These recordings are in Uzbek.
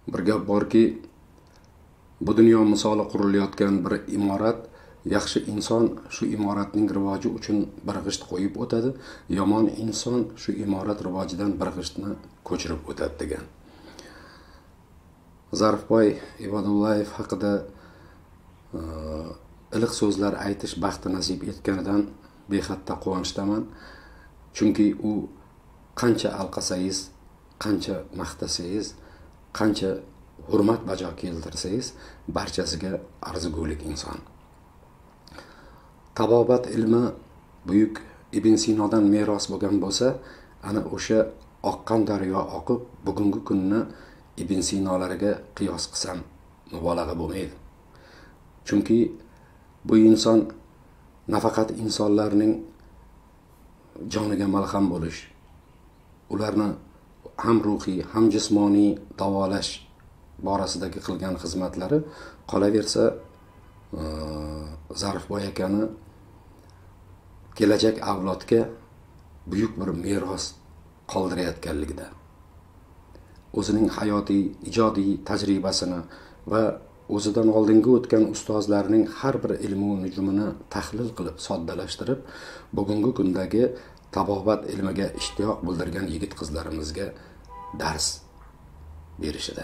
Bir gap borki, bu dunyo misoli qurilayotgan bir imorat, yaxshi inson shu imoratning rivoji uchun bir g'isht qo'yib o'tadi, yomon inson shu imorat rivojidan bir g'ishtni ko'chirib o'tadi degan. Zarifboy Ibodullayev haqida iliq so'zlar aytish baxti nasib etganidan behadda quvonchdaman. Chunki u qancha alqasangiz, qancha maqtasangiz, qancha hurmat bajo keltirsangiz, barchasiga arzigulik inson. Tabobat ilmi buyuk Ibn Sinodan meros bo'lgan bo'lsa, ana o'sha oqqan daryo oqib bugungi kunni Ibn Sinolariga qiyos qilsam mubolag'a bo'lmaydi. Chunki bu inson nafaqat insonlarning joniga malham bo'lish, ularni ham ruhiy, ham jismoniy davolash borasidagi qilgan xizmatlari qolaversa, Zarifboy akani kelajak avlodga buyuk bir meros qoldirayotganligida, o'zining hayotiy, ijodiy tajribasini va o'zidan oldingi o'tgan ustozlarning har bir ilmu nujumini tahlil qilib, soddalashtirib, bugungi kundagi tabobat ilmiga ishtiyoq bildirgan yigit qizlarimizga dars berishida.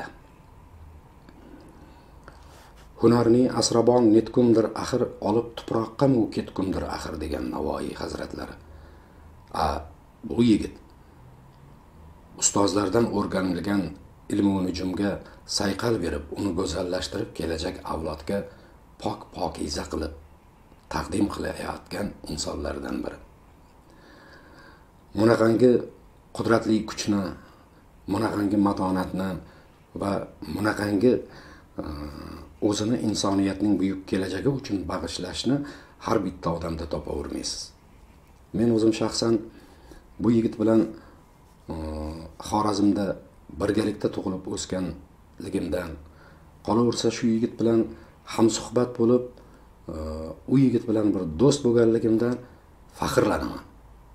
Hunarni asrabon netkumdir axir, olib tuproqqa mu ketkumdir axir degan Navoiy hazratlari. Bu yigit ustozlardan o'rganilgan ilmu nujumga sayqal berib, uni go'zallashtirib, kelajak avlodga pokiza qilib taqdim qilayotgan insonlardan biri. Bunaqangi qudratli kuchni, bunaqangi matonatni va bunaqangi o'zini insoniyatning buyuk kelajagi uchun bag'ishlashni har bitta odamda topavermaysiz. Men o'zim shaxsan bu yigit bilan Xorazmda birgalikda tug'ilib o'sganligimdan, qolaversa shu yigit bilan hamsuhbat bo'lib, u yigit bilan bir do'st bo'lganligimdan faxrlanaman.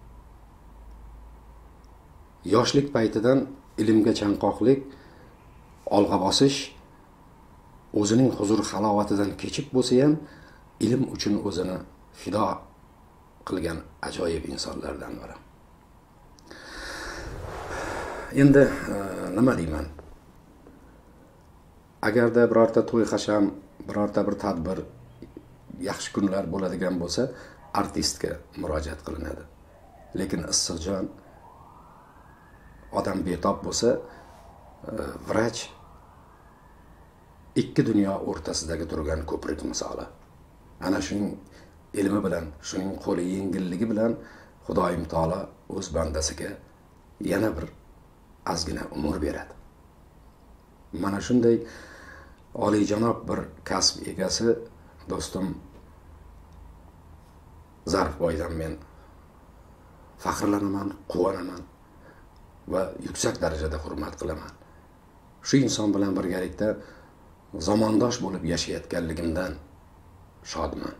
Yoshlik paytidan ilmga chanqoqlik, olg'a bosish, o'zining huzur halovatidan kechib bo'lsa ham ilm uchun o'zini fido qilgan ajoyib insonlardan biri. Endi nima deyman? Agarda birorta to'y hasham, birorta bir tadbir, yaxshi kunlar bo'ladigan bo'lsa, artistga murojaat qilinadi. Lekin issiqjon odam betob bo'lsa, vrach ikki dunyo o'rtasidagi turgan ko'prik misoli. Ana shuning ilmi bilan, shuning qo'li yengilligi bilan Xudoyim taolo o'z bandasiga yana bir ozgina umr beradi. Mana shunday oliyjanob bir kasb egasi do'stim Zarifboydan men faxrlanaman, quvonaman va yuksak darajada hurmat qilaman. Shu inson bilan birgalikda zamondosh bo'lib yashayotganligimdan shodman.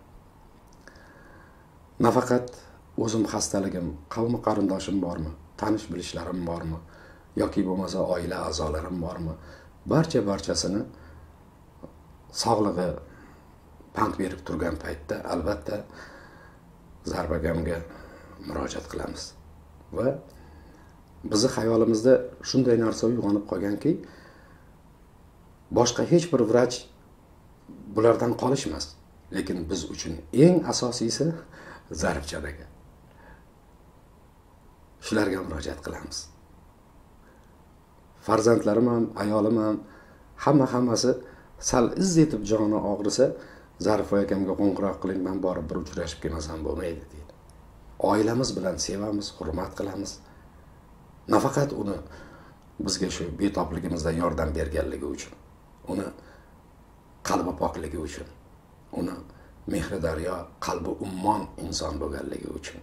Nafaqat o'zim xastaligim, qavmi qarindoshim bormi, tanish bilishlarim bormi, yoki bo'lmasa oila a'zolarim bormi, barchasini sog'lig'i pand berib turgan paytda albatta Zarbagamga murojaat qilamiz. Va bizni xayolimizda shunday narsa uyg'onib qolganki, boshqa hech bir vrach bulardan qolishmas. Lekin biz uchun eng asosiysi Zarifchadagi. Shularga murojaat qilamiz. Farzandlarim ham, ayolim ham, hammasi sal izz etib joni og'risa, Zarifboy akamga qo'ng'iroq qiling, men borib bir uchrashib kelmasam bo'lmaydi deydi. Oilamiz bilan sevamiz, hurmat qilamiz. Nafaqat uni bizga shu betobligimizda yordam berganligi uchun, uni qalbi pokligi uchun, uni mehri daryo, qalbi ummon inson bo'lganligi uchun.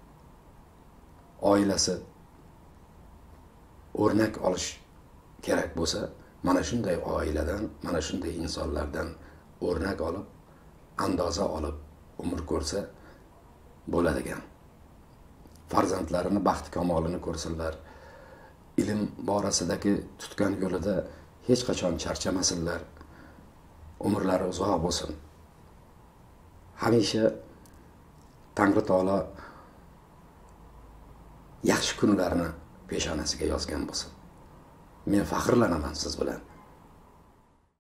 Oilasi o'rnak olish kerak bo'lsa, mana shunday oiladan, mana shunday insonlardan o'rnak olib, andoza olib umr ko'rsa bo'ladigan. Farzandlarini baxt kamolini ko'rsinlar. Ilm borasidagi tutgan yo'lida hech qachon charchamasinlar. Umrlari uzoq bo'lsin. Hamisha Tangri taolo yaxshi kunlarni peshonasiga yozgan bo'lsin. Men faxrlanaman siz bilan.